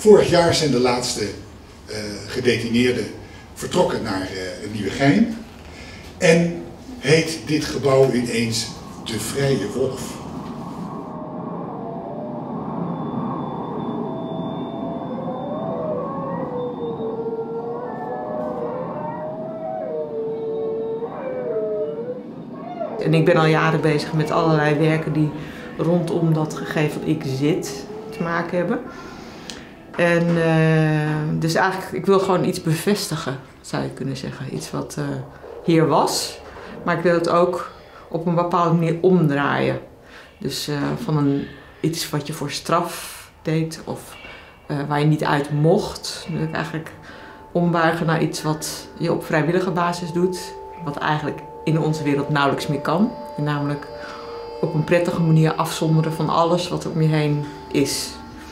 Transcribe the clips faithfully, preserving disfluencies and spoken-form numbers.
Vorig jaar zijn de laatste uh, gedetineerden vertrokken naar uh, Nieuwegein. En heet dit gebouw ineens De Vrije Wolf. En ik ben al jaren bezig met allerlei werken die rondom dat gegeven ik zit te maken hebben. En uh, dus eigenlijk, ik wil gewoon iets bevestigen, zou je kunnen zeggen. Iets wat uh, hier was, maar ik wil het ook op een bepaalde manier omdraaien. Dus uh, van een, iets wat je voor straf deed of uh, waar je niet uit mocht, wil ik eigenlijk ombuigen naar iets wat je op vrijwillige basis doet. Wat eigenlijk in onze wereld nauwelijks meer kan. En namelijk op een prettige manier afzonderen van alles wat er om je heen is.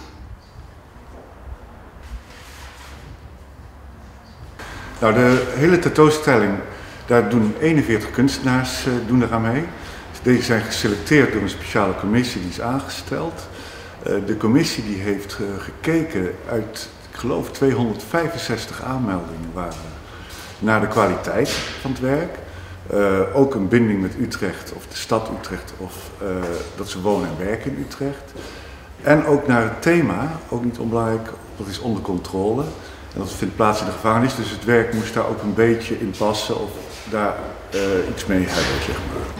Nou, de hele tentoonstelling, daar doen eenenveertig kunstenaars uh, doen eraan mee. Deze zijn geselecteerd door een speciale commissie die is aangesteld. Uh, de commissie die heeft uh, gekeken uit, ik geloof, tweehonderdvijfenzestig aanmeldingen waren naar de kwaliteit van het werk. Uh, ook een binding met Utrecht of de stad Utrecht of uh, dat ze wonen en werken in Utrecht. En ook naar het thema, ook niet onbelangrijk, dat is onder controle. En dat vindt plaats in de gevangenis, dus het werk moest daar ook een beetje in passen of daar uh, iets mee hebben, zeg maar.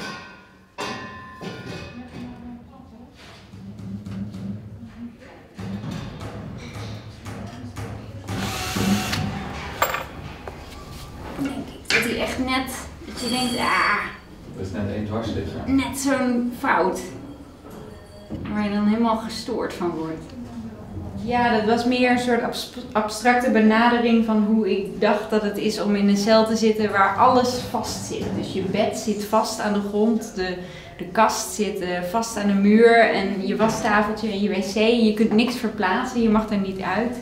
Denk ik dat hij echt net, dat je denkt, ah. Dat is net één dwarslig, ja. Net zo'n fout. Waar je dan helemaal gestoord van wordt. Ja, dat was meer een soort abstracte benadering van hoe ik dacht dat het is om in een cel te zitten waar alles vast zit. Dus je bed zit vast aan de grond, de, de kast zit uh, vast aan de muur en je wastafeltje en je wc. Je kunt niks verplaatsen, je mag er niet uit.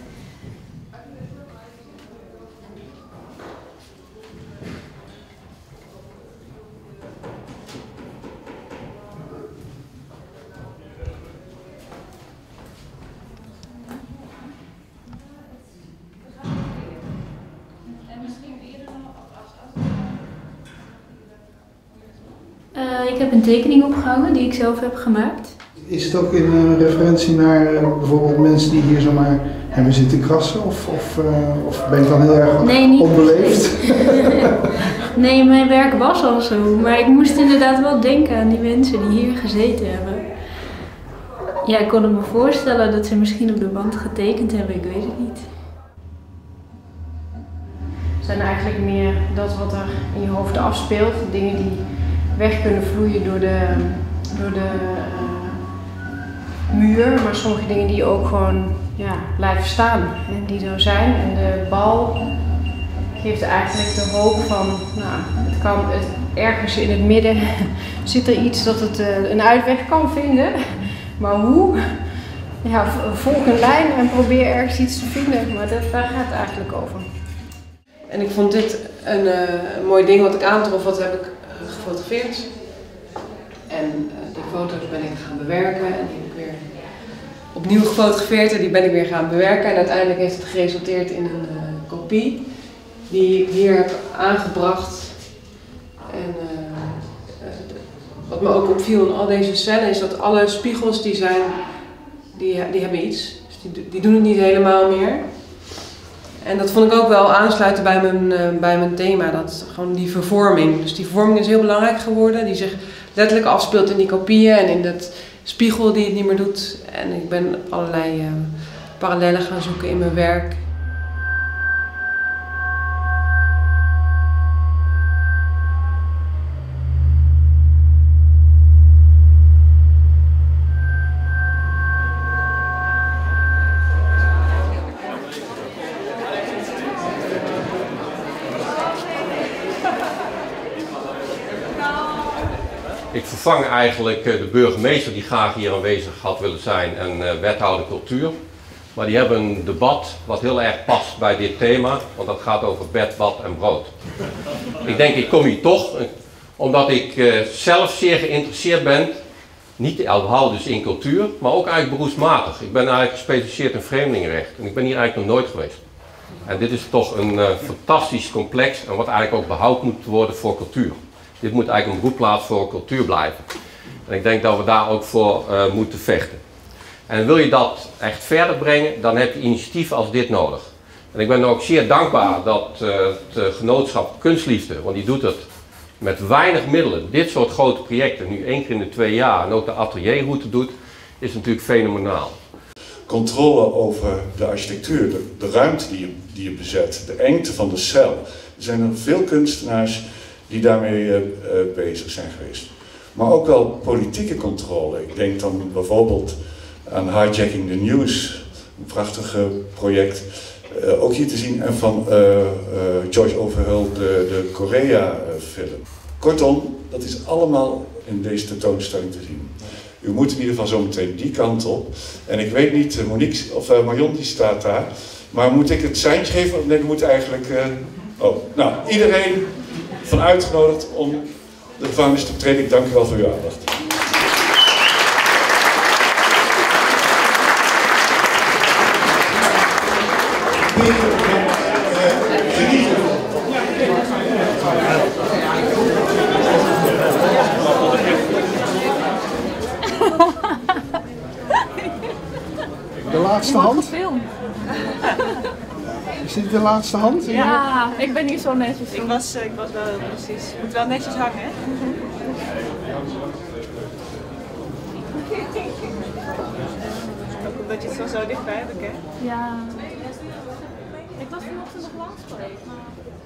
Uh, ik heb een tekening opgehangen die ik zelf heb gemaakt. Is het ook in uh, referentie naar uh, bijvoorbeeld mensen die hier zomaar hebben zitten krassen? Of, of, uh, of ben ik dan heel erg nee, niet onbeleefd? Nee, mijn werk was al zo. Maar ik moest inderdaad wel denken aan die mensen die hier gezeten hebben. Ja, ik kon me voorstellen dat ze misschien op de wand getekend hebben, ik weet het niet. Het zijn eigenlijk meer dat wat er in je hoofd afspeelt, dingen die weg kunnen vloeien door de, door de uh, muur, maar sommige dingen die ook gewoon ja, blijven staan en die zo zijn. En de bal geeft eigenlijk de hoop van, nou, het kan het, ergens in het midden zit er iets dat het uh, een uitweg kan vinden, maar hoe? Ja, volg een lijn en probeer ergens iets te vinden, maar dat, daar gaat het eigenlijk over. En ik vond dit een, uh, een mooi ding wat ik aantrof, wat heb ik uh, gefotografeerd. En uh, die foto's ben ik gaan bewerken en die heb ik weer opnieuw gefotografeerd en die ben ik weer gaan bewerken. En uiteindelijk heeft het geresulteerd in een uh, kopie die ik hier heb aangebracht. En uh, uh, wat me ook opviel in al deze cellen is dat alle spiegels die zijn, die, die hebben iets. Dus die, die doen het niet helemaal meer. En dat vond ik ook wel aansluiten bij mijn, uh, bij mijn thema, dat gewoon die vervorming. Dus die vervorming is heel belangrijk geworden, die zich letterlijk afspeelt in die kopieën en in dat spiegel die het niet meer doet. En ik ben allerlei uh, parallellen gaan zoeken in mijn werk. Ik vervang eigenlijk de burgemeester die graag hier aanwezig had willen zijn en wethouder cultuur. Maar die hebben een debat wat heel erg past bij dit thema, want dat gaat over bed, bad en brood. Ik denk ik kom hier toch, omdat ik zelf zeer geïnteresseerd ben Niet, we houden dus in cultuur, maar ook eigenlijk beroepsmatig. Ik ben eigenlijk gespecialiseerd in vreemdelingenrecht en ik ben hier eigenlijk nog nooit geweest. En dit is toch een uh, fantastisch complex en wat eigenlijk ook behoud moet worden voor cultuur. Dit moet eigenlijk een beroepplaats voor cultuur blijven. En ik denk dat we daar ook voor uh, moeten vechten. En wil je dat echt verder brengen, dan heb je initiatieven als dit nodig. En ik ben ook zeer dankbaar dat uh, het genootschap Kunstliefde, want die doet het met weinig middelen, dit soort grote projecten, nu één keer in de twee jaar, en ook de atelierroute doet, is natuurlijk fenomenaal. Controle over de architectuur, de, de ruimte die je, die je bezet, de engte van de cel. Er zijn er veel kunstenaars die daarmee uh, uh, bezig zijn geweest. Maar ook wel politieke controle. Ik denk dan bijvoorbeeld aan Hijacking the News, een prachtig uh, project. Uh, ook hier te zien en van uh, uh, George Overhill, de, de Korea-film. Kortom, dat is allemaal in deze tentoonstelling te zien. U moet in ieder geval zo meteen die kant op. En ik weet niet, uh, Monique of uh, Marion die staat daar. Maar moet ik het seintje geven? Nee, ik moet eigenlijk... Uh... Oh, nou, iedereen van uitgenodigd om de gevangenis te betreden. Ik dank u wel voor uw aandacht. De laatste hand? Is dit de laatste hand? Ja, ik ben niet zo netjes. Ik was, ik was wel heel precies. Je moet wel netjes hangen, hè? Ook omdat je het zo, zo dichtbij hebt, hè? Ja. Ik was vanochtend nog langs geweest, maar...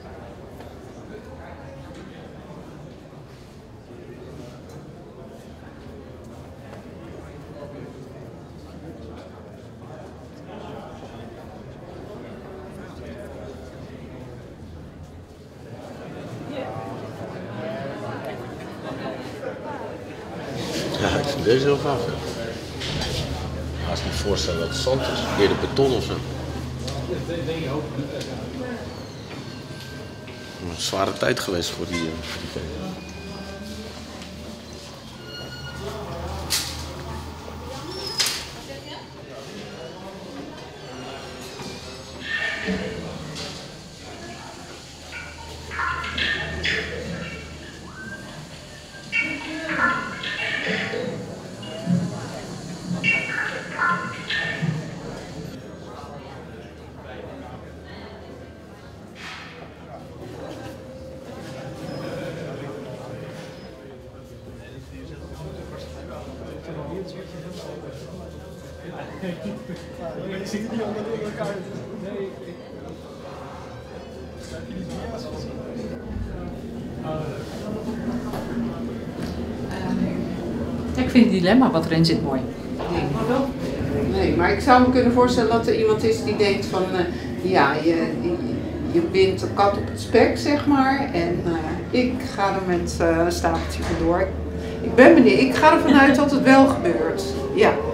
Ja, ik vind deze heel gaaf. Ja. Als ik me voorstellen dat het zand is, eerder beton of zo. Een zware tijd geweest voor die, voor die keten. Je ziet het niet onder elkaar. Nee, ik vind het dilemma wat erin zit mooi. Nee, maar ik zou me kunnen voorstellen dat er iemand is die denkt van, uh, ja, je, je, je bindt de kat op het spek, zeg maar, en uh, ik ga er met uh, een stapeltje vandoor. Ik ben benieuwd, ik ga ervan uit dat het wel gebeurt, ja.